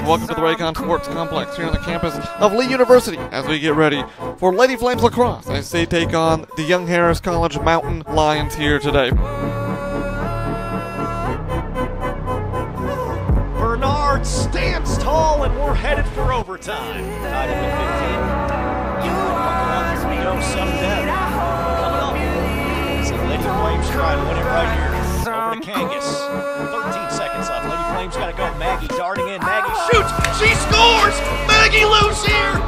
welcome to the Raycon Sports Complex here on the campus of Lee University as we get ready for Lady Flames Lacrosse as they take on the Young Harris College Mountain Lions here today. Bernard stands tall and we're headed for overtime. Tied up at 15. Buckle up, here we go, sudden death. Coming up. So Lady Flames try to win it right here. Over to Kangas. 13 seconds left. Lady Flames got to go. Maggie darting in. Maggie shoots. She scores. Maggie loose here.